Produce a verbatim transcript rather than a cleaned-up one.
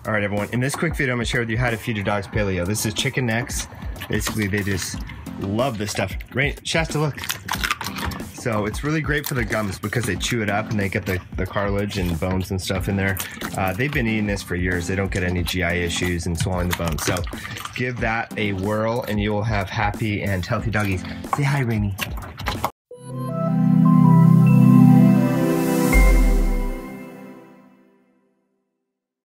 All right, everyone. In this quick video, I'm gonna share with you how to feed your dogs paleo. This is chicken necks. Basically, they just love this stuff. Rain, Shasta, look. So it's really great for the gums because they chew it up and they get the, the cartilage and bones and stuff in there. Uh, they've been eating this for years. They don't get any G I issues and swallowing the bones. So give that a whirl and you will have happy and healthy doggies. Say hi, Rainy.